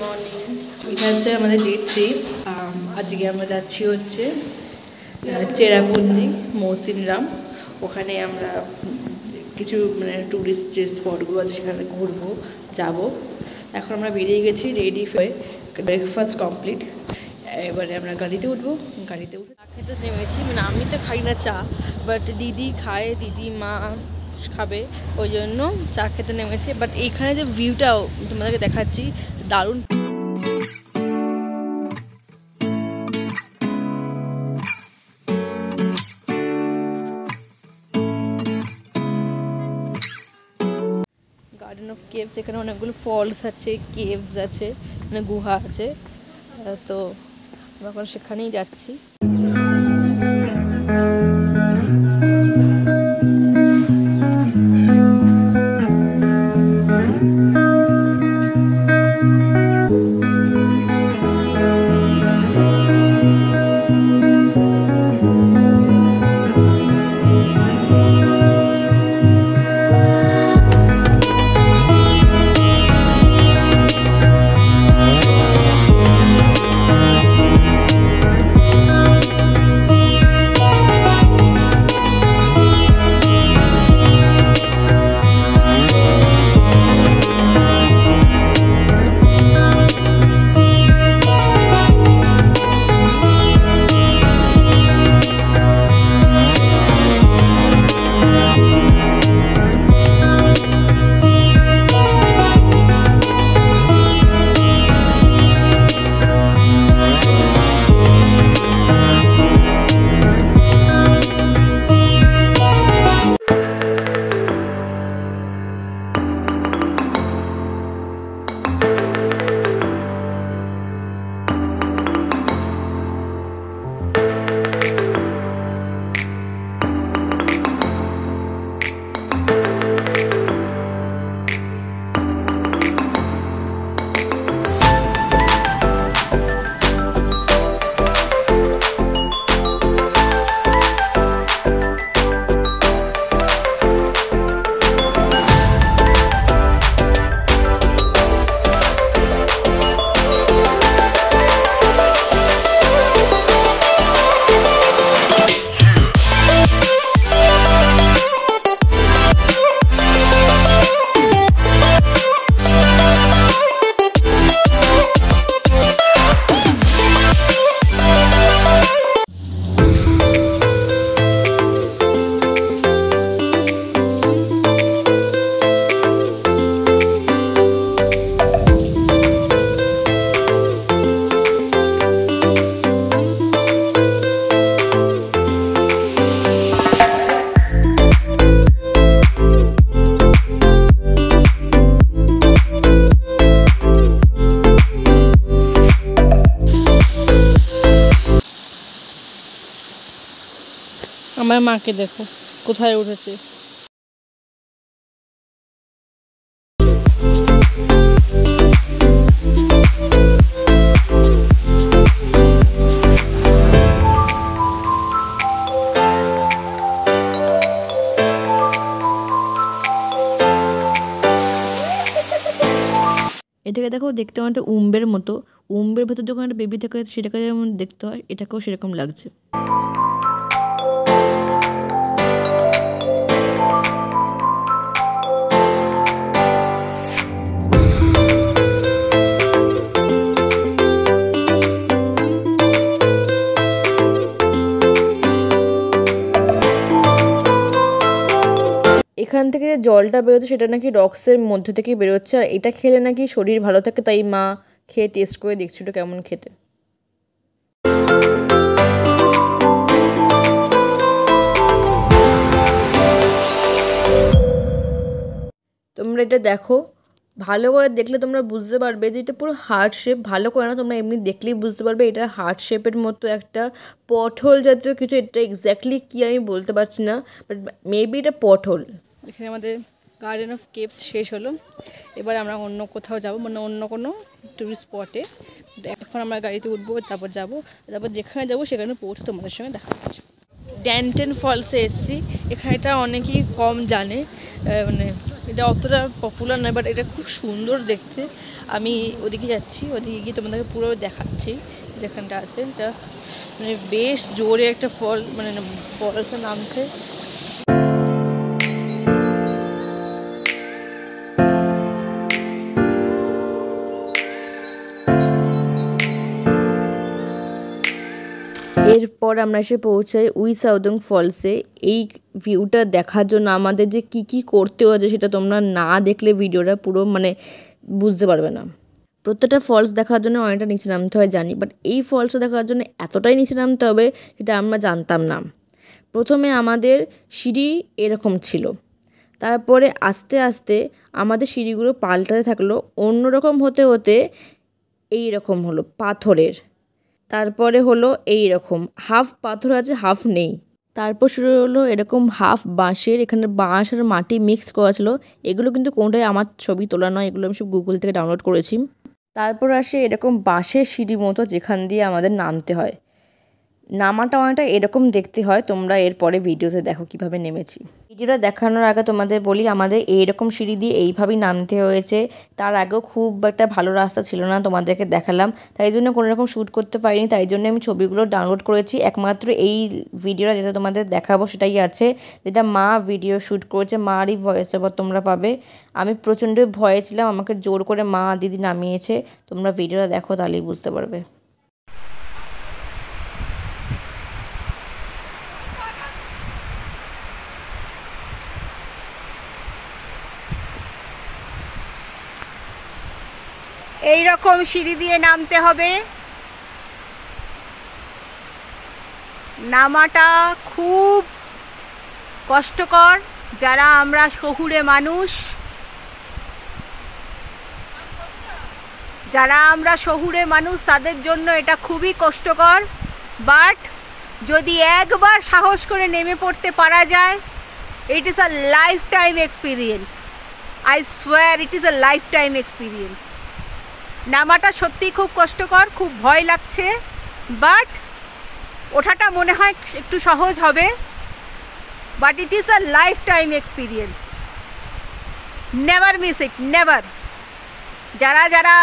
Morning. এটা হচ্ছে আমাদের ডে 3। আজকে আমরা যাচ্ছি হচ্ছে চেরাপুঞ্জি মৌসিনরাম। ওখানে আমরা কিছু মানে ট্যুরিস্ট যে স্পটগুলো আছে সেখানে ঘুরবো যাব। এখন আমরা বেরিয়ে গেছি রেডি হয়ে, ব্রেকফাস্ট কমপ্লিট। এবারে আমরা গাড়িতে উঠবো। গাড়িতে উঠে চা খেতে নেমেছি। মানে আমি তো খাই না চা, বাট দিদি খায়, দিদি মা খাবে, ওই জন্য চা খেতে নেমেছি। বাট এইখানে যে ভিউটাও তোমাদেরকে দেখাচ্ছি, দারুণ। গার্ডেন অফ কেভস, এখানে অনেকগুলো ফলস আছে, কেভস আছে, মানে গুহা আছে। তো আমরা এখন সেখানেই যাচ্ছি। আমার মাকে দেখো কোথায় উঠেছে। এটাকে দেখো, দেখতে অনেকটা উম্বের মতো। উম্বের ভেতর যখন একটা বেবি থাকে সেটাকে যেমন দেখতে হয়, এটাকেও সেরকম লাগছে। এখান থেকে যে জলটা বেরোচ্ছে সেটা নাকি রক্সের মধ্যে থেকেই বেরোচ্ছে, আর এটা খেলে নাকি শরীর ভালো থাকে। তাই মা খেয়ে টেস্ট করে দেখছিল কেমন খেতে। তোমরা এটা দেখো, ভালো করে দেখলে তোমরা বুঝতে পারবে যে এটা পুরো হার্ট শেপ। ভালো করে না, তোমরা এমনি দেখলেই বুঝতে পারবে এটা হার্ট শেপের মতো একটা পটহোল জাতীয় কিছু। এটা এক্স্যাক্টলি কী আমি বলতে পারছি না, বাট মেবি এটা পটহোল। এখানে আমাদের গার্ডেন অফ কেভস শেষ হলো। এবার আমরা অন্য কোথাও যাব, মানে অন্য কোনো টুরিস্ট স্পটে। এখন আমরা গাড়িতে উঠবো, তারপর যাব, তারপর যেখানে যাবো সেখানে পৌঁছে তোমাদের সঙ্গে দেখা হচ্ছে। ড্যান্টেন ফলসে এসেছি। এখানে এটা অনেকেই কম জানে, মানে এটা অতটা পপুলার নয়, বাট এটা খুব সুন্দর দেখতে। আমি ওদিকে যাচ্ছি, ওদিকে গিয়ে তোমাদেরকে পুরো দেখাচ্ছি যেখানটা আছে। এটা মানে বেশ জোরে একটা ফল, মানে ফলসে নামছে। এরপর আমরা এসে পৌঁছাই উইসাউদং ফলসে। এই ভিউটা দেখার জন্য আমাদের যে কি করতে হয়েছে সেটা তোমরা না দেখলে ভিডিওটা পুরো মানে বুঝতে পারবে না। প্রত্যেকটা ফলস দেখার জন্য অনেকটা নিচে নামতে হয় জানি, বাট এই ফলসটা দেখার জন্য এতটাই নিচে নামতে হবে সেটা আমরা জানতাম না। প্রথমে আমাদের সিঁড়ি এরকম ছিল, তারপরে আস্তে আস্তে আমাদের সিঁড়িগুলো পাল্টাতে থাকলো, অন্যরকম হতে হতে এই রকম হলো পাথরের। তারপরে হলো এই রকম হাফ পাথর আছে, হাফ নেই। তারপর শুরু হলো এরকম হাফ বাঁশের, এখানে বাঁশ আর মাটি মিক্স করা ছিল। এগুলো কিন্তু কোনোটাই আমার ছবি তোলা নয়, এগুলো আমি সব গুগল থেকে ডাউনলোড করেছি। তারপর আসে এরকম বাঁশের সিঁড়ি মতো যেখান দিয়ে আমাদের নামতে হয়। নামাটা অনেকটা এরকম দেখতে হয়, তোমরা এরপরে ভিডিওতে দেখো কিভাবে নেমেছি। ভিডিওটা দেখানোর আগে তোমাদের বলি, আমাদের এইরকম সিঁড়ি দিয়ে এইভাবেই নামতে হয়েছে। তার আগেও খুব একটা ভালো রাস্তা ছিল না, তোমাদেরকে দেখালাম, তাই জন্য কোনো রকম শ্যুট করতে পারিনি, তাই জন্য আমি ছবিগুলো ডাউনলোড করেছি। একমাত্র এই ভিডিওটা যেটা তোমাদের দেখাবো সেটাই আছে, যেটা মা ভিডিও শ্যুট করেছে, মারই ভয়েস ওভার তোমরা পাবে। আমি প্রচণ্ড ভয়ে ছিলাম, আমাকে জোর করে মা দিদি নামিয়েছে। তোমরা ভিডিওটা দেখো তাহলেই বুঝতে পারবে। এই রকম সিঁড়ি দিয়ে নামতে হবে। নামাটা খুব কষ্টকর। যারা আমরা শহুরে মানুষ, তাদের জন্য এটা খুবই কষ্টকর। বাট যদি একবার সাহস করে নেমে পড়তে পারা যায়, it is a lifetime experience. I swear it is a lifetime experience. নামাটা সত্যিই খুব কষ্টকর, খুব ভয় লাগছে, বাট ওঠাটা মনে হয় একটু সহজ হবে। But it is a lifetime experience. Never miss it, never. যারা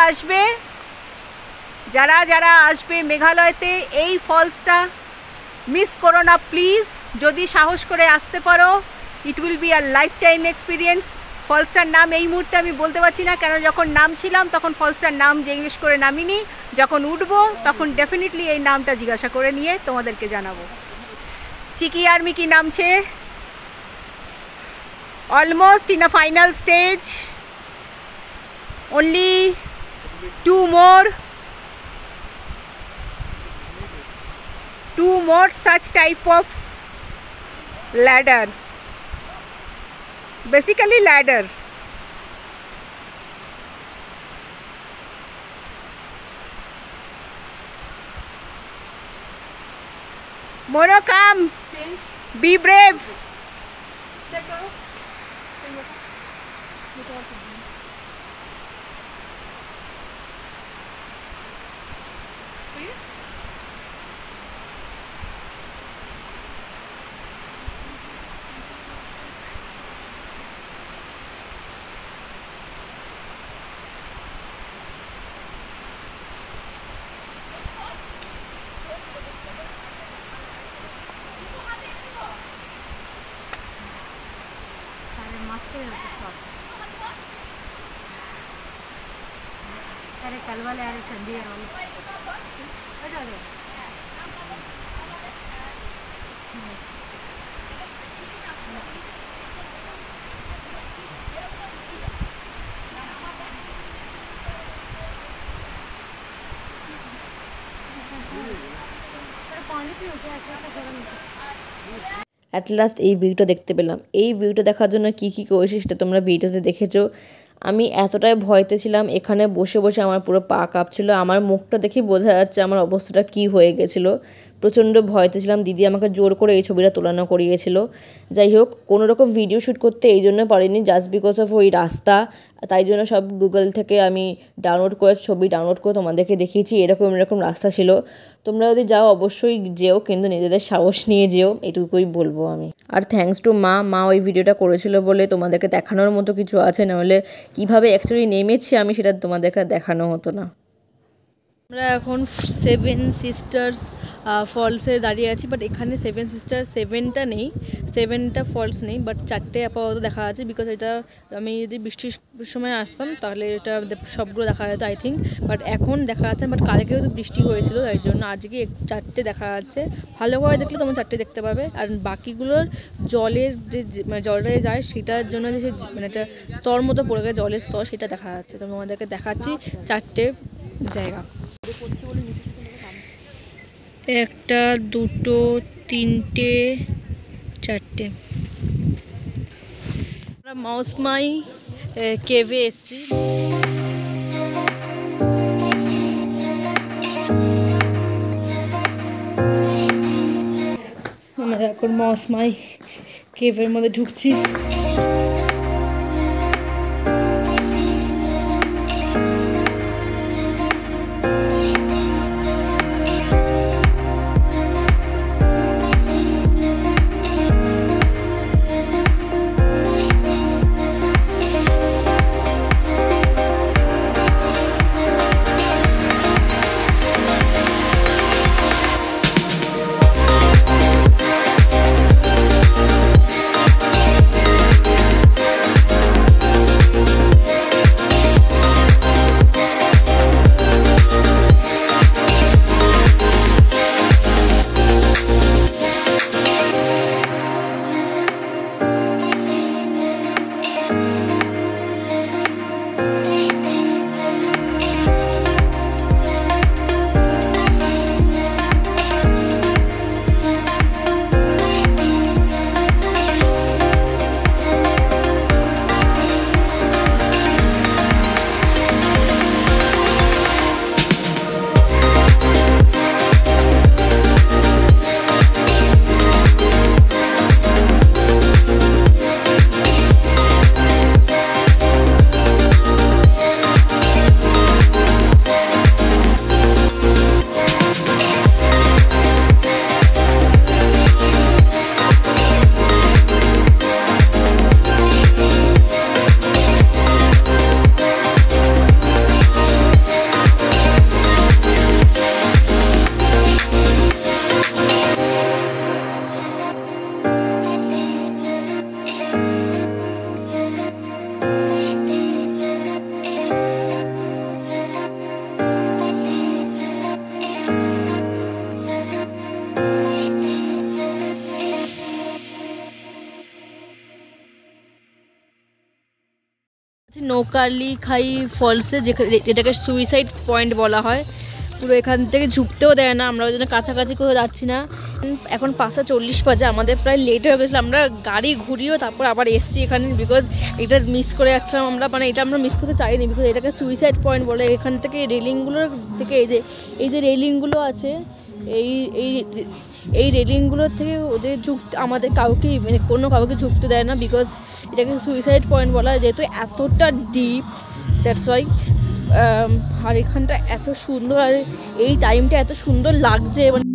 আসবে মেঘালয়তে, এই ফলসটা মিস করো না প্লিজ। যদি সাহস করে আসতে পারো, it will be a lifetime experience. ফলসটার নাম এই মুহূর্তে আমি বলতে পারছি না, কেন যখন নামছিলাম তখন ফলসটার নাম জিজ্ঞেস করে নামিনি। যখন উঠবো তখন ডেফিনেটলি এই নামটা জিজ্ঞাসা করে নিয়ে তোমাদেরকে জানাবো। চিকি আর মিকি নামছে, almost in a final stage. only two more such type of ladder, basically ladder. Mono, come, be brave. अरे कल वाले अरे ठंडी है অ্যাট লাস্ট এই ভিউটা দেখতে পেলাম। এই ভিউটা দেখার জন্য কী করেছি সেটা তোমরা ভিডিওতে দেখেছো। আমি এতটাই ভয়তে ছিলাম, এখানে বসে বসে আমার পুরো পা কাঁপছিল। আমার মুখটা দেখে বোঝা যাচ্ছে আমার অবস্থাটা কী হয়ে গেছিলো। প্রচণ্ড ভয়তে ছিলাম। দিদি আমাকে জোর করে এই ছবিটা তোলানো করিয়েছিল। যাই হোক, কোনো রকম ভিডিও শ্যুট করতে এই জন্য পারিনি, জাস্ট বিকজ অফ ওই রাস্তা। তাই জন্য সব গুগল থেকে আমি ছবি ডাউনলোড করে তোমাদেরকে দেখিয়েছি। এরকম রাস্তা ছিল। তোমরা যদি যাও অবশ্যই যেও, কিন্তু নিজেদের সাহস নিয়ে যেও, এটুকুই বলবো আমি। আর থ্যাঙ্কস টু মা ওই ভিডিওটা করেছিল বলে তোমাদেরকে দেখানোর মতো কিছু আছে, নাহলে কীভাবে অ্যাকচুয়ালি নেমেছি আমি সেটা তোমাদেরকে দেখানো হতো না। আমরা এখন 7 সিস্টার্স ফলসে দাঁড়িয়ে আছি, বাট এখানে 7 সিস্টার 7টা ফলস নেই, বাট 4টে আপাতত দেখা আছে। বিকজ এটা আমি যদি বৃষ্টির সময় আসতাম তাহলে এটা সবগুলো দেখা যেত আই থিঙ্ক, বাট এখন দেখা যাচ্ছে। বাট কালকেও তো বৃষ্টি হয়েছিল, তাই জন্য আজকে 4টে দেখা যাচ্ছে। ভালো করে দেখলে তোমরা 4টে দেখতে পাবে। আর বাকিগুলোর জলের যে মানে জলটা যায় সেটার জন্য যে মানে একটা স্তর মতো পড়ে গেছে, জলের স্তর, সেটা দেখা যাচ্ছে। তো তোমাদেরকে দেখাচ্ছি 4টে জায়গা। 1, 2, 3, 4টে। আমরা মাউসমাই কেভে এসেছি। আমরা এখন মাউসমাই কেভের মধ্যে ঢুকছি। নৌকালি খাই ফলসে, যেটাকে সুইসাইড পয়েন্ট বলা হয়। পুরো এখান থেকে ঝুঁকতেও দেয় না, আমরা ওই জন্য কাছাকাছি কোথাও যাচ্ছি না। এখন 5:40 বাজে, আমাদের প্রায় লেট হয়ে গেছিলো। আমরা গাড়ি ঘুরিয়েও তারপর আবার এসছি এখানে, বিকজ এটা মিস করে যাচ্ছিলাম আমরা, মানে এটা আমরা মিস করতে চাইনি, বিকজ এটাকে সুইসাইড পয়েন্ট বলে। এখান থেকে রেলিংগুলোর থেকে এই যে রেলিংগুলো আছে, এই রেলিংগুলোর থেকে ওদের আমাদের কাউকেই মানে কোনো কাউকে ঝুঁকতে দেয় না, বিকজ এটাকে সুইসাইড পয়েন্ট বলা হয়, যেহেতু এতটা ডিপ, দ্যাটস ওয়াই। আর এখানটা এত সুন্দর, আর এই টাইমটা এত সুন্দর লাগছে। মানে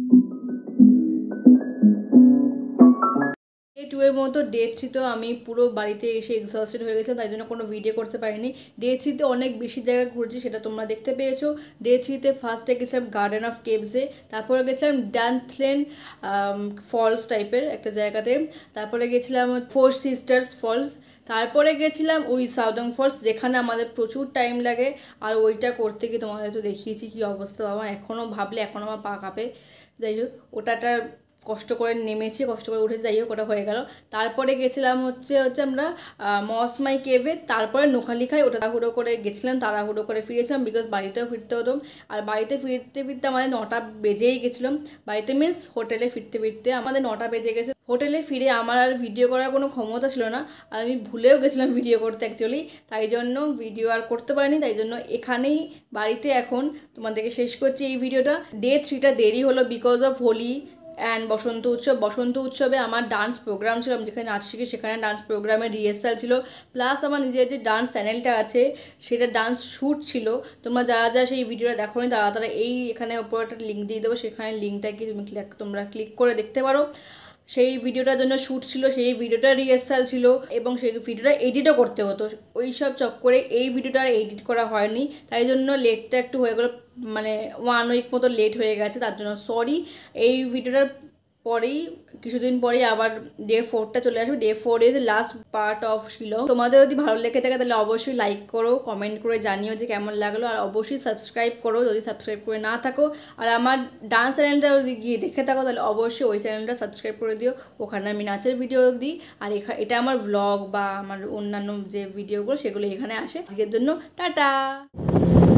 ডে 2 এর মতো ডে 3 তো আমি পুরো বাড়িতে এসে এক্সস্টেড হয়ে গেছিলাম, তাই জন্য কোনো ভিডিও করতে পারিনি। ডে 3 তে অনেক বেশি জায়গা ঘুরছি, সেটা তোমরা দেখতে পেয়েছো। ডে 3 তে ফার্স্টে গেছিলাম গার্ডেন অফ কেভসে, তারপরে গেছিলাম ডান্থলেন ফলস টাইপের একটা জায়গাতে, তারপরে গেছিলাম 4 সিস্টার্স ফলস, তারপরে গেছিলাম ওই সাউদং ফলস, যেখানে আমাদের প্রচুর টাইম লাগে। আর ওইটা করতে গিয়ে তোমাদের তো দেখিয়েছি কী অবস্থা বাবা, এখনও ভাবলে এখনও আমার পা কাঁপে। যাই হোক, ওটাটা কষ্ট করে নেমেছি, কষ্ট করে উঠেছি, যাই হোক ওটা হয়ে গেল। তারপরে গেছিলাম হচ্ছে আমরা মসমাই কেভে, তারপরে নোখালি খাই, ওটা তাড়াহুড়ো করে গেছিলাম, তাড়াহুড়ো করে ফিরেছিলাম বিকজ বাড়িতেও ফিরতে হতো। আর বাড়িতে ফিরতে ফিরতে আমাদের 9টা বেজেই গেছিলাম, বাড়িতে মিন্স হোটেলে ফিরতে ফিরতে আমাদের 9টা বেজে গেছে। হোটেলে ফিরে আমার আর ভিডিও করার কোনো ক্ষমতা ছিল না, আর আমি ভুলেও গেছিলাম ভিডিও করতে অ্যাকচুয়ালি, তাই জন্য ভিডিও আর করতে পারিনি। তাই জন্য এখানেই বাড়িতে এখন তোমাদেরকে শেষ করছি এই ভিডিওটা। ডে 3টা দেরি হলো because of Holi and Basanta Utsav. Basanta উৎসবে আমার ডান্স প্রোগ্রাম ছিল, আমি যেখানে নাচ শিখি সেখানে ডান্স প্রোগ্রামের রিহার্সাল ছিল, প্লাস আমার নিজের যে ডান্স চ্যানেলটা আছে সেটা ডান্স শ্যুট ছিল। তোমরা যারা যারা সেই ভিডিওটা দেখো নি তারা এই এখানে ওপর একটা লিঙ্ক দিয়ে দেবো, সেখানে লিঙ্কটা কি তোমরা ক্লিক করে দেখতে পারো। সেই ভিডিওটার জন্য শ্যুট ছিল, সেই ভিডিওটা রিহার্সাল ছিল এবং সেই ভিডিওটা এডিটও করতে হতো। ওই সব চক্করে এই ভিডিওটা আর এডিট করা হয়নি, তাই জন্য লেটটা একটু হয়ে গেলো, মানে 1 উইক মতো লেট হয়ে গেছে, তার জন্য সরি। এই ভিডিওটার পরেই কিছুদিন পরেই আবার ডে 4টা চলে আসবে। Day 4 is last part of Shillong. তোমাদের যদি ভালো লেগে থাকে তাহলে অবশ্যই লাইক করো, কমেন্ট করে জানিও যে কেমন লাগলো, আর অবশ্যই সাবস্ক্রাইব করো যদি সাবস্ক্রাইব করে না থাকো। আর আমার ডান্স চ্যানেলটা যদি গিয়ে দেখে থাকো তাহলে অবশ্যই ওই চ্যানেলটা সাবস্ক্রাইব করে দিও, ওখানে আমি নাচের ভিডিও দিই। আর এটা আমার ভ্লগ বা আমার অন্যান্য যে ভিডিওগুলো সেগুলো এখানে আসে। আজকের জন্য টাটা।